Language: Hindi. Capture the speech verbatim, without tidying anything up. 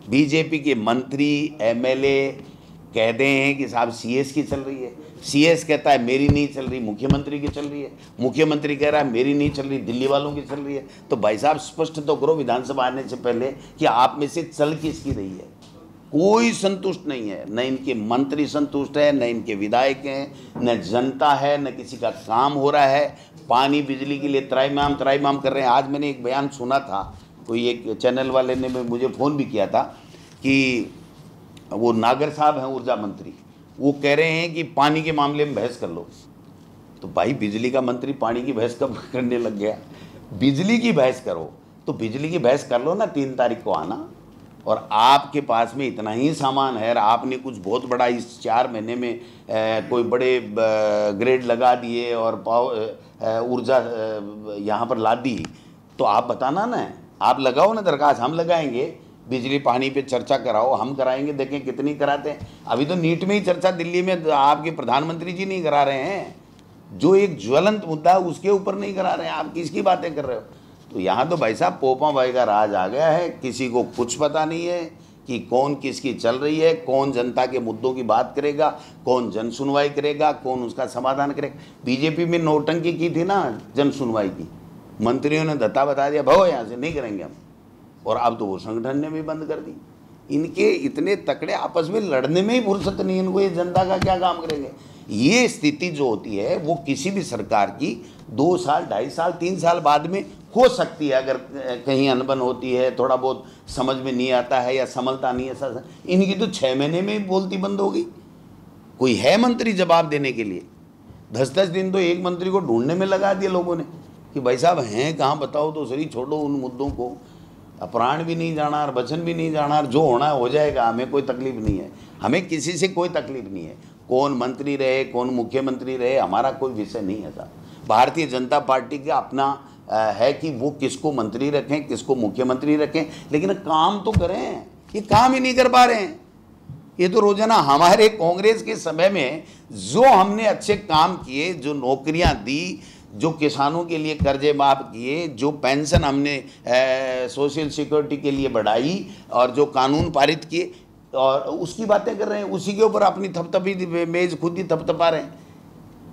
बीजेपी के मंत्री एमएलए कहते हैं कि साहब सीएस की चल रही है, सीएस कहता है मेरी नहीं चल रही, मुख्यमंत्री की चल रही है, मुख्यमंत्री कह रहा है मेरी नहीं चल रही, दिल्ली वालों की चल रही है। तो भाई साहब स्पष्ट तो करो विधानसभा आने से पहले कि आप में से चल किसकी रही है। कोई संतुष्ट नहीं है, न इनके मंत्री संतुष्ट है, न इनके विधायक हैं, न जनता है, न किसी का काम हो रहा है। पानी बिजली के लिए त्राईमाम त्राईमाम कर रहे हैं। आज मैंने एक बयान सुना था, कोई एक चैनल वाले ने मुझे फ़ोन भी किया था कि वो नागर साहब हैं ऊर्जा मंत्री, वो कह रहे हैं कि पानी के मामले में बहस कर लो। तो भाई बिजली का मंत्री पानी की बहस कब करने लग गया? बिजली की बहस करो तो बिजली की बहस कर लो ना, तीन तारीख को आना। और आपके पास में इतना ही सामान है, आपने कुछ बहुत बड़ा इस चार महीने में ए, कोई बड़े ग्रेड लगा दिए और पावर ऊर्जा यहाँ पर ला दी, तो आप बताना ना, आप लगाओ ना दरखास्त, हम लगाएंगे। बिजली पानी पे चर्चा कराओ, हम कराएंगे, देखें कितनी कराते हैं। अभी तो नीट में ही चर्चा दिल्ली में आपके प्रधानमंत्री जी नहीं करा रहे हैं, जो एक ज्वलंत मुद्दा है उसके ऊपर नहीं करा रहे हैं। आप किसकी बातें कर रहे हो? तो यहाँ तो भाई साहब पोपा भाई का राज आ गया है, किसी को कुछ पता नहीं है कि कौन किसकी चल रही है, कौन जनता के मुद्दों की बात करेगा, कौन जन सुनवाई करेगा, कौन उसका समाधान करेगा। बीजेपी में नौटंकी की थी ना जन सुनवाई की, मंत्रियों ने धत्ता बता दिया, भागो यहाँ से, नहीं करेंगे हम। और अब तो वो संगठन ने भी बंद कर दी। इनके इतने तकड़े आपस में लड़ने में ही फुर्सत नहीं, इनको ये जनता का क्या काम करेंगे। ये स्थिति जो होती है वो किसी भी सरकार की दो साल ढाई साल तीन साल बाद में हो सकती है, अगर कहीं अनबन होती है, थोड़ा बहुत समझ में नहीं आता है या संभलता नहीं है। सर इनकी तो छः महीने में ही बोलती बंद हो गई। कोई है मंत्री जवाब देने के लिए? दस दस दिन तो एक मंत्री को ढूंढने में लगा दिए लोगों ने कि भाई साहब हैं कहाँ, बताओ तो सही। छोड़ो उन मुद्दों को, प्राण भी नहीं जाना और वचन भी नहीं जाना, जो होना हो जाएगा, हमें कोई तकलीफ नहीं है, हमें किसी से कोई तकलीफ नहीं है। कौन मंत्री रहे, कौन मुख्यमंत्री रहे, हमारा कोई विषय नहीं है साहब। भारतीय जनता पार्टी का अपना है कि वो किसको मंत्री रखें, किसको मुख्यमंत्री रखें, लेकिन काम तो करें। ये काम ही नहीं कर पा रहे हैं। ये तो रोजाना हमारे कांग्रेस के समय में जो हमने अच्छे काम किए, जो नौकरियां दी, जो किसानों के लिए कर्जे माफ किए, जो पेंशन हमने ए, सोशल सिक्योरिटी के लिए बढ़ाई और जो कानून पारित किए, और उसकी बातें कर रहे हैं। उसी के ऊपर अपनी थपथपी मेज खुद ही थपथपा रहे हैं।